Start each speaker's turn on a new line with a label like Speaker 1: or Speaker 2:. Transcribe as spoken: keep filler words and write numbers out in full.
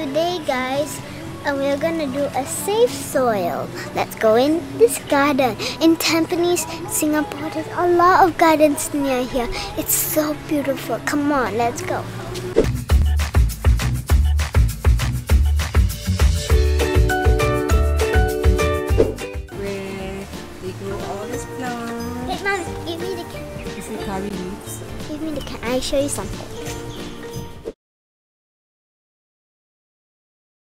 Speaker 1: today, guys, uh, we're gonna do a safe soil. Let's go in this garden. In Tampines, Singapore, there's a lot of gardens near here. It's so beautiful. Come on, let's go.
Speaker 2: Where they grow all these plants.
Speaker 1: Wait, Mom, give me the can.
Speaker 2: This is curry leaves.
Speaker 1: Give me the can. I'll show you something.